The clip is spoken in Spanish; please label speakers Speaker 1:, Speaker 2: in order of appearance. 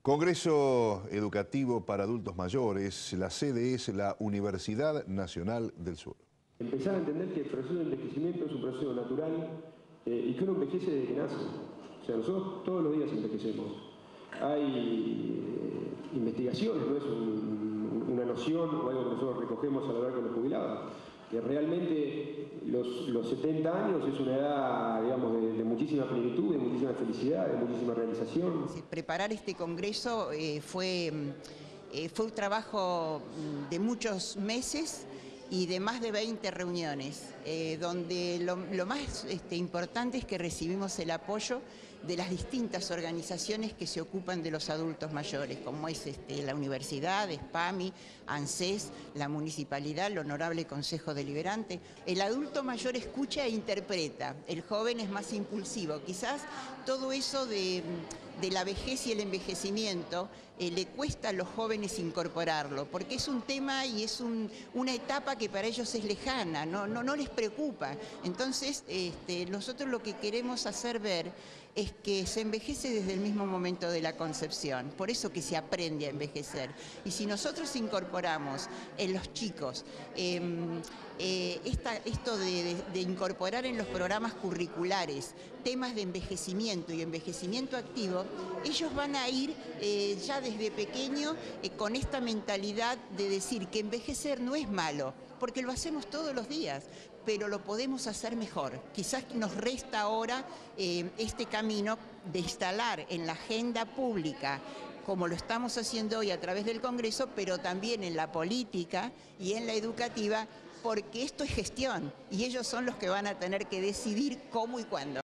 Speaker 1: Congreso Educativo para Adultos Mayores, la sede es la Universidad Nacional del Sur.
Speaker 2: Empezar a entender que el proceso de envejecimiento es un proceso natural y que uno envejece desde que nace. O sea, nosotros todos los días envejecemos. Hay investigaciones, no es una noción o algo que nosotros recogemos al hablar con los jubilados, que realmente los 70 años es una edad, digamos, de muchísima plenitud, de muchísima felicidad, de muchísima realización.
Speaker 3: Preparar este congreso fue un trabajo de muchos meses y de más de 20 reuniones, donde lo más importante es que recibimos el apoyo de las distintas organizaciones que se ocupan de los adultos mayores, como es la Universidad, SPAMI, ANSES, la Municipalidad, el Honorable Consejo Deliberante. El adulto mayor escucha e interpreta, el joven es más impulsivo. Quizás todo eso de la vejez y el envejecimiento le cuesta a los jóvenes incorporarlo, porque es un tema y es una etapa que para ellos es lejana, no les preocupa. Entonces, nosotros lo que queremos hacer ver es que se envejece desde el mismo momento de la concepción, por eso que se aprende a envejecer. Y si nosotros incorporamos en los chicos esto de incorporar en los programas curriculares temas de envejecimiento y envejecimiento activo, ellos van a ir ya desde pequeño con esta mentalidad de decir que envejecer no es malo, porque lo hacemos todos los días, pero lo podemos hacer mejor. Quizás nos resta ahora este camino de instalar en la agenda pública, como lo estamos haciendo hoy a través del Congreso, pero también en la política y en la educativa, porque esto es gestión y ellos son los que van a tener que decidir cómo y cuándo.